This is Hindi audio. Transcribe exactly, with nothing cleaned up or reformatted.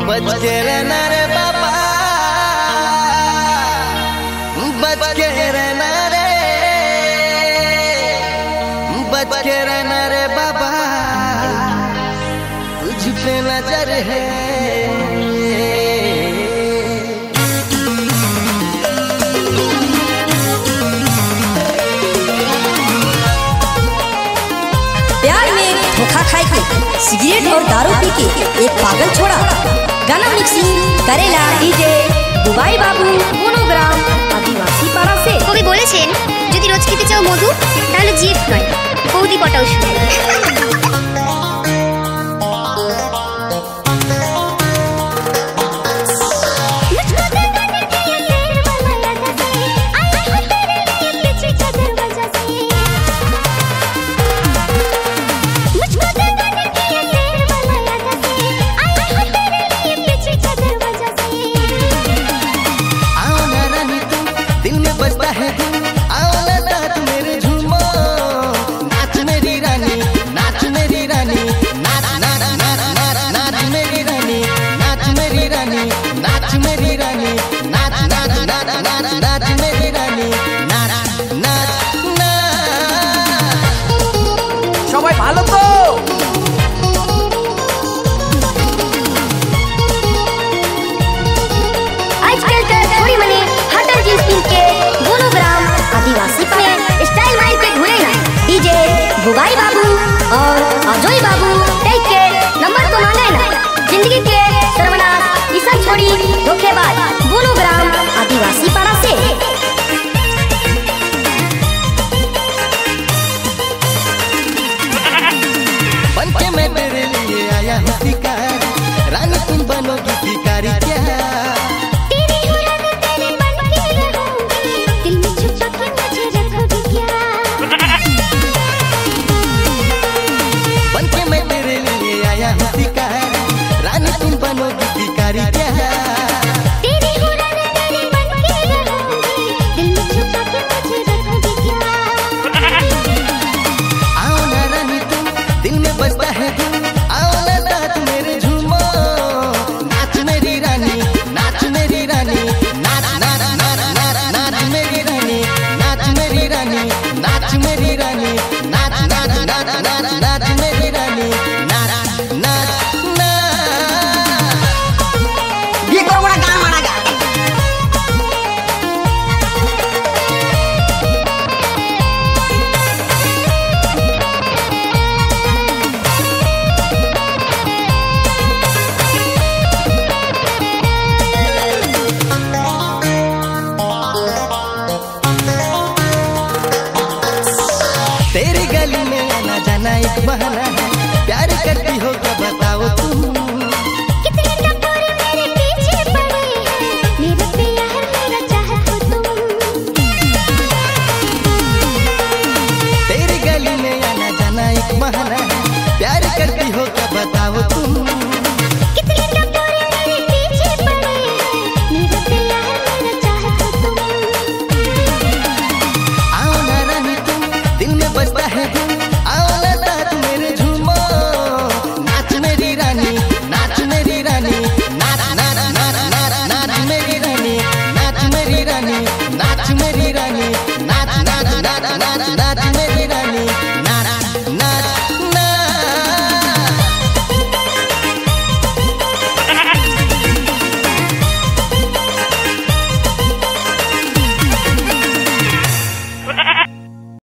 बच के रहना रे बाबा, बच के रहना रे, बच के रहना रे बाबा, तुझ पे नजर है। प्यार में धोखा खाए के, सिगरेट और दारू पी के एक पागल छोड़ा। गाना मिक्सिंग करेला डीजे बुबाई बाबू मोनोग्राम आदिवासी पाड़ा से। কবি বলেছেন যদি রোজ খেতে চাও মধু তাহলে জিএফ নয় বৌদি পটাও শুনে। সবাই ভালো তো? आजकल का थोड़ी मनी हटर जींस पहन के मोनोग्राम आदिवासी में स्टाइल माइल पे घूरे ना डीजे बुबाई बाबू और अजय बाबू टेक के नंबर तो ना लेना। जिंदगी के सर्वनाश ईसा छोड़ी धोखेबाज मोनोग्राम आदिवासी पाड़ा से। बनके मैं तेरे लिए आया हूँ शिकार, रानी तुम बनोगी शिकारी क्या? तेरी हो रानी तेरे मन की रहूंगी, दिल में छुपा के मुझे रखोगी क्या? बनके मैं तेरे लिए आया हूँ शिकार, रानी तुम बनोगी शिकारी क्या? तेरी हो रानी तेरे मन की रहूंगी, दिल में छुपा के मुझे रखोगी क्या? आओ ना रानी तुम, दिल में बसता है तुम, आओ ना साथ मेरे झूमो, नाच मेरी रानी, नाच मेरी रानी, नाच नाच नाच नाच नाच मेरी रानी, नाच मेरी रानी, नाच मेरी रानी, नाच नाच नाच नाच नाच मेरी रानी, नाच नाच नाच। ये करो बड़ा गाना मारा गा। तेरी गली में आना जाना एक बहाना है, प्यार करती हो कब